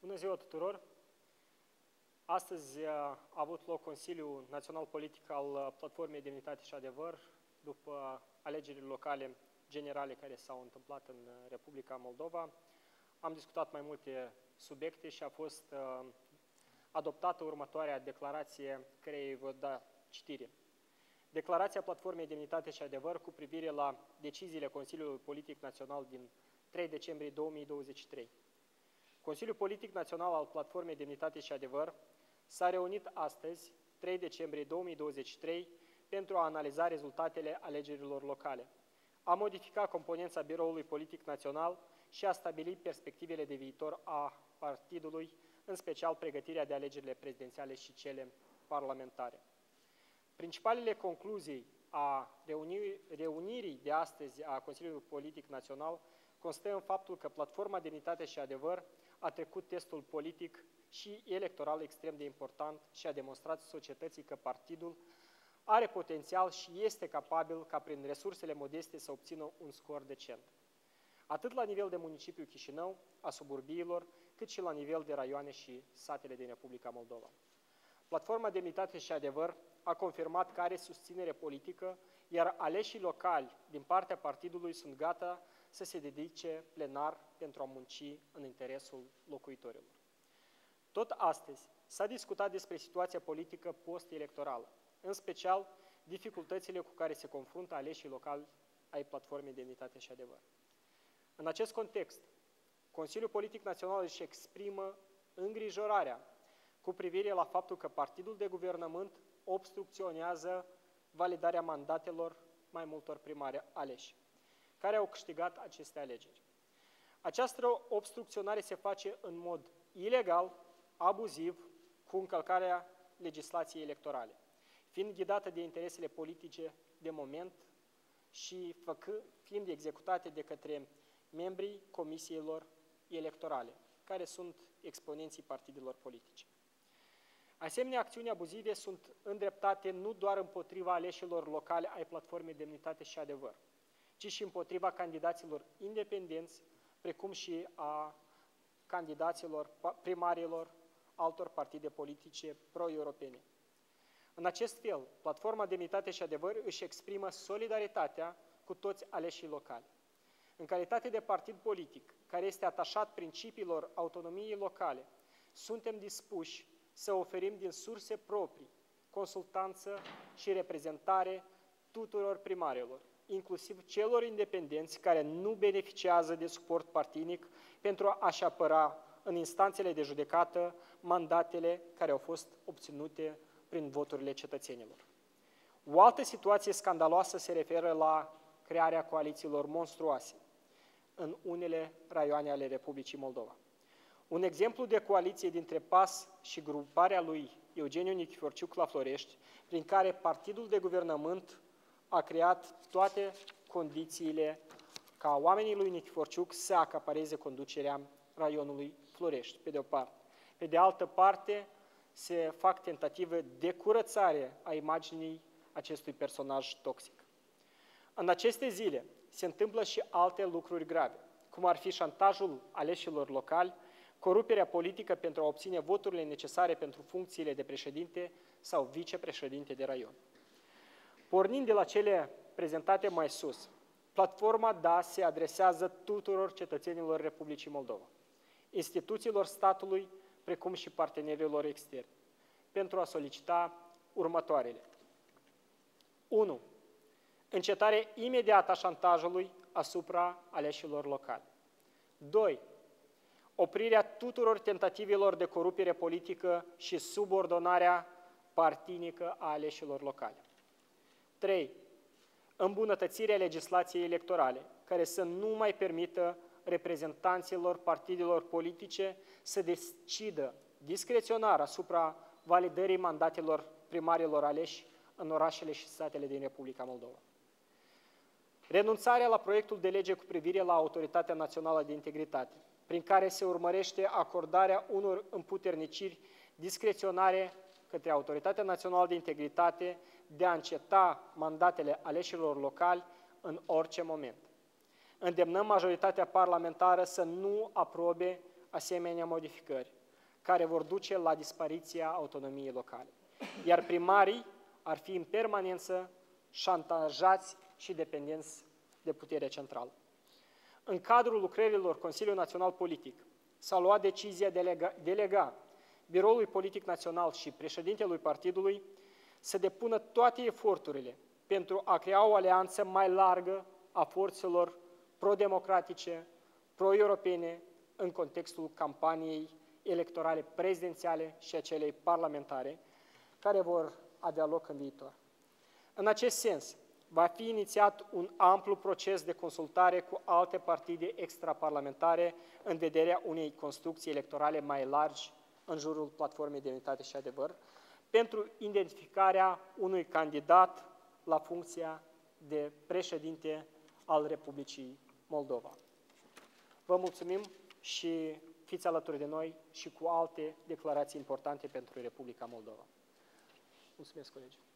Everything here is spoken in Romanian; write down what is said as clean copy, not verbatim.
Bună ziua tuturor! Astăzi a avut loc Consiliul Național Politic al Platformei Demnitate și Adevăr, după alegerile locale generale care s-au întâmplat în Republica Moldova. Am discutat mai multe subiecte și a fost adoptată următoarea declarație care îi vă da citire. Declarația Platformei Demnitate și Adevăr cu privire la deciziile Consiliului Politic Național din 3 decembrie 2023. Consiliul Politic Național al Platformei Demnitate și Adevăr s-a reunit astăzi, 3 decembrie 2023, pentru a analiza rezultatele alegerilor locale, a modifica componența Biroului Politic Național și a stabili perspectivele de viitor a partidului, în special pregătirea de alegerile prezidențiale și cele parlamentare. Principalele concluzii a reunirii de astăzi a Consiliului Politic Național constă în faptul că Platforma Demnitate și Adevăr a trecut testul politic și electoral extrem de important și a demonstrat societății că partidul are potențial și este capabil ca prin resursele modeste să obțină un scor decent, atât la nivel de municipiu Chișinău, a suburbiilor, cât și la nivel de raioane și satele din Republica Moldova. Platforma Demnitate și Adevăr a confirmat că are susținere politică, iar aleșii locali din partea partidului sunt gata să se dedice plenar pentru a munci în interesul locuitorilor. Tot astăzi s-a discutat despre situația politică post-electorală, în special dificultățile cu care se confruntă aleșii locali ai Platformei Demnitate și Adevăr. În acest context, Consiliul Politic Național își exprimă îngrijorarea cu privire la faptul că partidul de guvernământ obstrucționează validarea mandatelor mai multor primari aleși, care au câștigat aceste alegeri. Această obstrucționare se face în mod ilegal, abuziv, cu încălcarea legislației electorale, fiind ghidată de interesele politice de moment și fiind executate de către membrii comisiilor electorale, care sunt exponenții partidelor politice. Asemenea, acțiuni abuzive sunt îndreptate nu doar împotriva aleșilor locale ai Platformei Demnitate și Adevăr, ci și împotriva candidaților independenți, precum și a candidaților primarilor altor partide politice pro-europene. În acest fel, Platforma Demnitate și Adevăr își exprimă solidaritatea cu toți aleșii locali. În calitate de partid politic care este atașat principiilor autonomiei locale, suntem dispuși să oferim din surse proprii consultanță și reprezentare tuturor primarilor, inclusiv celor independenți care nu beneficiază de suport partinic pentru a-și apăra în instanțele de judecată mandatele care au fost obținute prin voturile cetățenilor. O altă situație scandaloasă se referă la crearea coalițiilor monstruoase în unele raioane ale Republicii Moldova. Un exemplu de coaliție dintre PAS și gruparea lui Eugeniu Nichiforciuc la Florești, prin care partidul de guvernământ a creat toate condițiile ca oamenii lui Nichiforciuc să acapareze conducerea raionului Florești, pe de o parte. Pe de altă parte, se fac tentative de curățare a imaginii acestui personaj toxic. În aceste zile se întâmplă și alte lucruri grave, cum ar fi șantajul aleșilor locali, coruperea politică pentru a obține voturile necesare pentru funcțiile de președinte sau vicepreședinte de raion. Pornind de la cele prezentate mai sus, Platforma DA se adresează tuturor cetățenilor Republicii Moldova, instituțiilor statului, precum și partenerilor externi, pentru a solicita următoarele. 1. Încetare imediată a șantajului asupra aleșilor locali. 2. Oprirea tuturor tentativelor de corupere politică și subordonarea partinică a aleșilor locali. 3. Îmbunătățirea legislației electorale, care să nu mai permită reprezentanților partidelor politice să decidă discreționar asupra validării mandatelor primarilor aleși în orașele și satele din Republica Moldova. Renunțarea la proiectul de lege cu privire la Autoritatea Națională de Integritate, prin care se urmărește acordarea unor împuterniciri discreționare către Autoritatea Națională de Integritate de a înceta mandatele aleșilor locali în orice moment. Îndemnăm majoritatea parlamentară să nu aprobe asemenea modificări, care vor duce la dispariția autonomiei locale, iar primarii ar fi în permanență șantajați și dependenți de puterea centrală. În cadrul lucrărilor Consiliului Național Politic s-a luat decizia de a delega Biroului Politic Național și președintelui partidului să depună toate eforturile pentru a crea o alianță mai largă a forțelor pro-democratice, pro-europene, în contextul campaniei electorale prezidențiale și a celei parlamentare, care vor avea loc în viitor. În acest sens, va fi inițiat un amplu proces de consultare cu alte partide extraparlamentare în vederea unei construcții electorale mai largi în jurul Platformei de Unitate și Adevăr, pentru identificarea unui candidat la funcția de președinte al Republicii Moldova. Vă mulțumim și fiți alături de noi și cu alte declarații importante pentru Republica Moldova. Mulțumesc, colegi!